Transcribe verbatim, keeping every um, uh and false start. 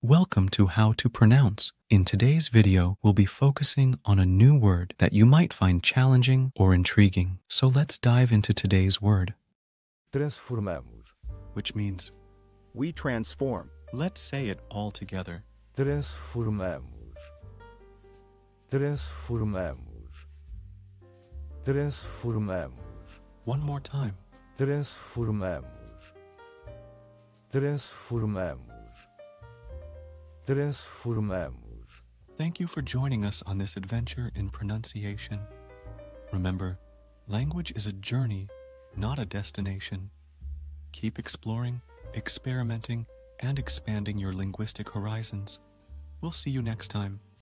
Welcome to How to Pronounce. In today's video, we'll be focusing on a new word that you might find challenging or intriguing. So let's dive into today's word. Transformamos. Which means, we transform. let's say it all together. Transformamos. Transformamos. Transformamos. One more time. Transformamos. Transformamos. Transformamos. Thank you for joining us on this adventure in pronunciation. Remember, language is a journey, not a destination. Keep exploring, experimenting, and expanding your linguistic horizons. We'll see you next time.